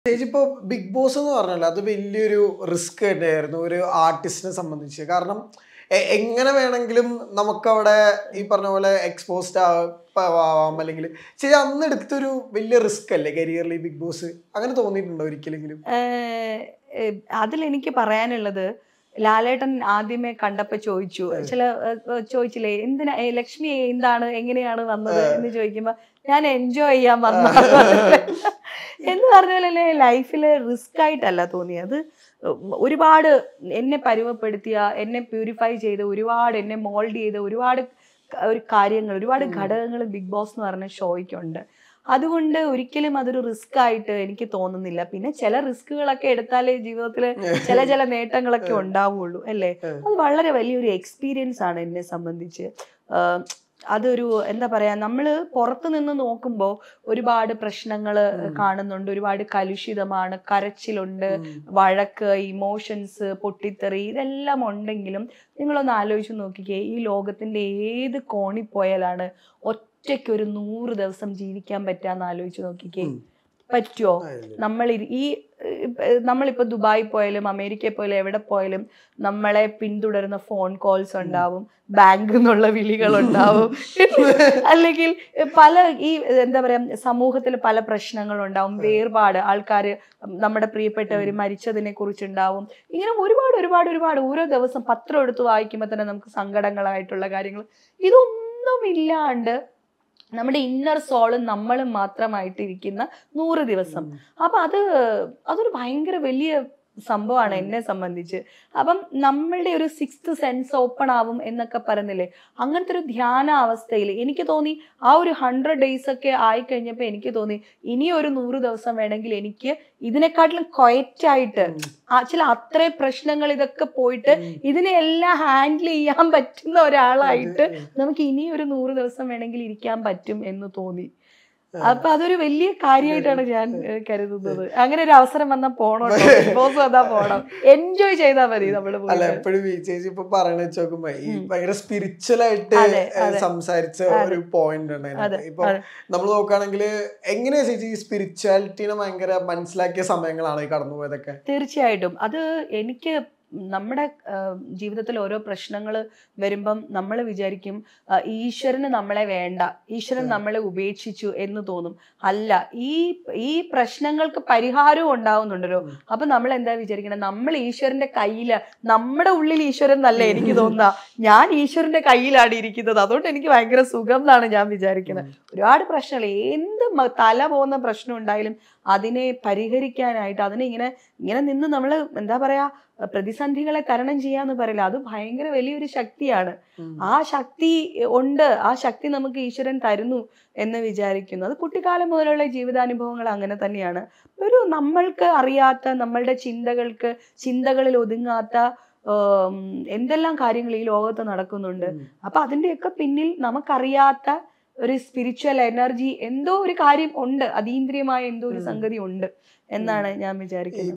ചേച്ചി ഇപ്പോൾ big boss എന്ന് പറഞ്ഞല്ലോ അത് വലിയൊരു റിസ്ക് തന്നെയായിരുന്നു ഒരു ആർട്ടിസ്റ്റിനെ സംബന്ധിച്ച്. കാരണം എങ്ങനെ വേണമെങ്കിലും നമുക്കവിടെ ഈ പറഞ്ഞ പോലെ എക്സ്പോസ്ഡ് ആവാം. അല്ലെങ്കിൽ ചേച്ചി അന്ന് എടുത്തൊരു വലിയ റിസ്ക് അല്ലേ കരിയറിൽ ബിഗ് ബോസ്? അങ്ങനെ തോന്നിയിട്ടുണ്ടോ ഒരിക്കലെങ്കിലും? അതിലെനിക്ക് പറയാനുള്ളത്, ലാലേട്ടൻ ആദ്യമേ കണ്ടപ്പോ ചോദിച്ചില്ലേ എന്തിനാ ലക്ഷ്മി എന്താണ് എങ്ങനെയാണ് വന്നത് എന്ന് ചോദിക്കുമ്പോ ഞാൻ എൻജോയ് ചെയ്യാൻ വന്ന എന്ന് പറഞ്ഞാലല്ലേ ലൈഫില് റിസ്ക് ആയിട്ടല്ല തോന്നിയത്. ഒരുപാട് എന്നെ പരുവപ്പെടുത്തിയ, എന്നെ പ്യൂരിഫൈ ചെയ്ത്, ഒരുപാട് എന്നെ മോൾഡ് ചെയ്ത ഒരുപാട് കാര്യങ്ങൾ, ഒരുപാട് ഘടകങ്ങൾ ബിഗ് ബോസ് എന്ന് പറഞ്ഞ ഷോയ്ക്കുണ്ട്. അതുകൊണ്ട് ഒരിക്കലും അതൊരു റിസ്ക് ആയിട്ട് എനിക്ക് തോന്നുന്നില്ല. പിന്നെ ചില റിസ്കുകളൊക്കെ എടുത്താലേ ജീവിതത്തിൽ ചില നേട്ടങ്ങളൊക്കെ ഉണ്ടാവുള്ളൂ അല്ലേ. അത് വളരെ വലിയൊരു എക്സ്പീരിയൻസ് ആണ് എന്നെ സംബന്ധിച്ച്. അതൊരു എന്താ പറയാ, നമ്മള് പുറത്തു നിന്ന് നോക്കുമ്പോൾ ഒരുപാട് പ്രശ്നങ്ങൾ കാണുന്നുണ്ട്, ഒരുപാട് കലുഷിതമാണ്, കരച്ചിലുണ്ട്, വഴക്ക്, ഇമോഷൻസ്, പൊട്ടിത്തെറി, ഇതെല്ലാം ഉണ്ടെങ്കിലും നിങ്ങളൊന്ന് ആലോചിച്ച് നോക്കിക്കേ, ഈ ലോകത്തിന്റെ ഏത് കോണി പോയാലാണ് ഒറ്റയ്ക്ക് ഒരു 100 ദിവസം ജീവിക്കാൻ പറ്റാന്ന് ആലോചിച്ച് നോക്കിക്കേ. പറ്റുമോ? നമ്മളിപ്പോ ദുബായി പോയാലും അമേരിക്കയിൽ പോയാലും എവിടെ പോയാലും നമ്മളെ പിന്തുടരുന്ന ഫോൺ കോൾസ് ഉണ്ടാവും, ബാങ്കിൽ നിന്നുള്ള വിളികളുണ്ടാവും, അല്ലെങ്കിൽ പല ഈ എന്താ പറയാ സമൂഹത്തിൽ പല പ്രശ്നങ്ങളുണ്ടാവും, വേർപാട്, ആൾക്കാര് നമ്മുടെ പ്രിയപ്പെട്ടവര് മരിച്ചതിനെ കുറിച്ചുണ്ടാവും. ഇങ്ങനെ ഒരുപാട് ഓരോ ദിവസം പത്രം എടുത്ത് വായിക്കുമ്പോൾ തന്നെ നമുക്ക് സങ്കടങ്ങളായിട്ടുള്ള കാര്യങ്ങൾ. ഇതൊന്നും ഇല്ലാണ്ട് നമ്മുടെ ഇന്നർ സോളും നമ്മളും മാത്രമായിട്ടിരിക്കുന്ന 100 ദിവസം. അപ്പൊ അതൊരു ഭയങ്കര വലിയ സംഭവമാണ് എന്നെ സംബന്ധിച്ച്. അപ്പം നമ്മളുടെ ഒരു 6th സെൻസ് ഓപ്പൺ ആവും എന്നൊക്കെ പറയുന്നില്ലേ, അങ്ങനത്തെ ഒരു ധ്യാന അവസ്ഥയിൽ എനിക്ക് തോന്നി. ആ ഒരു 100 days ഒക്കെ ആയിക്കഴിഞ്ഞപ്പോൾ എനിക്ക് തോന്നി ഇനി ഒരു 100 ദിവസം വേണമെങ്കിൽ എനിക്ക് ഇതിനെക്കാട്ടിലും ക്വയറ്റായിട്ട് ചില അത്രയും പ്രശ്നങ്ങൾ ഇതൊക്കെ പോയിട്ട് ഇതിനെല്ലാം ഹാൻഡിൽ ചെയ്യാൻ പറ്റുന്ന ഒരാളായിട്ട് നമുക്ക് ഇനി ഒരു 100 ദിവസം വേണമെങ്കിൽ ഇരിക്കാൻ പറ്റും എന്ന് തോന്നി. അപ്പൊ അതൊരു വലിയ കാര്യമായിട്ടാണ് ഞാൻ കരുതുന്നത്. അങ്ങനെ ഒരു അവസരം വന്നാൽ പോണം, പോണം, എൻജോയ് ചെയ്താൽ മതി നമ്മള്. അല്ല, എപ്പോഴും ചേച്ചി ഇപ്പൊ പറയണ വെച്ച് നോക്കുമ്പോ ഈ ഭയങ്കര സ്പിരിച്വൽ ആയിട്ട് സംസാരിച്ച ഒരു പോയിന്റ് ഉണ്ട്. ഇപ്പൊ നമ്മൾ നോക്കുകയാണെങ്കിൽ എങ്ങനെയാ ചേച്ചി ഈ സ്പിരിച്വാലിറ്റിനെ ഭയങ്കര മനസ്സിലാക്കിയ സമയങ്ങളാണ് ഈ കടന്നുപോയതൊക്കെ? തീർച്ചയായിട്ടും അത് എനിക്ക് നമ്മുടെ ജീവിതത്തിൽ ഓരോ പ്രശ്നങ്ങൾ വരുമ്പം നമ്മൾ വിചാരിക്കും ഈശ്വരന് നമ്മളെ വേണ്ട, ഈശ്വരൻ നമ്മളെ ഉപേക്ഷിച്ചു എന്ന് തോന്നും. അല്ല, ഈ പ്രശ്നങ്ങൾക്ക് പരിഹാരവും ഉണ്ടാവുന്നുണ്ടല്ലോ. അപ്പൊ നമ്മൾ എന്താ വിചാരിക്കണം, നമ്മൾ ഈശ്വരന്റെ കയ്യില്, നമ്മുടെ ഉള്ളിൽ ഈശ്വരൻ എന്നല്ല എനിക്ക് തോന്നുക, ഞാൻ ഈശ്വരന്റെ കയ്യിലാണ് ഇരിക്കുന്നത്, അതുകൊണ്ട് എനിക്ക് ഭയങ്കര സുഖം എന്നാണ് ഞാൻ വിചാരിക്കുന്നത്. ഒരുപാട് പ്രശ്നങ്ങൾ, എന്ത് തല പോകുന്ന പ്രശ്നം ഉണ്ടായാലും അതിനെ പരിഹരിക്കാനായിട്ട് അതിനെ ഇങ്ങനെ നിന്ന് നമ്മൾ എന്താ പറയാ പ്രതിസന്ധികളെ തരണം ചെയ്യാന്ന് പറയില്ല, അത് ഭയങ്കര വലിയൊരു ശക്തിയാണ്. ആ ശക്തി ഉണ്ട്, ആ ശക്തി നമുക്ക് ഈശ്വരൻ തരുന്നു എന്ന് വിചാരിക്കുന്നു. അത് കുട്ടിക്കാലം മുതലുള്ള ജീവിതാനുഭവങ്ങൾ അങ്ങനെ തന്നെയാണ്. ഒരു നമ്മൾക്ക് അറിയാത്ത, നമ്മളുടെ ചിന്തകളിൽ ഒതുങ്ങാത്ത എന്തെല്ലാം കാര്യങ്ങൾ ഈ ലോകത്ത് നടക്കുന്നുണ്ട്. അപ്പൊ അതിന്റെയൊക്കെ പിന്നിൽ നമുക്കറിയാത്ത ഒരു സ്പിരിച്വൽ എനർജി, എന്തോ ഒരു കാര്യം ഉണ്ട്, അതീന്ദ്രിയമായ എന്തോ ഒരു സംഗതി ഉണ്ട് എന്നാണ് ഞാൻ വിചാരിക്കുന്നത്.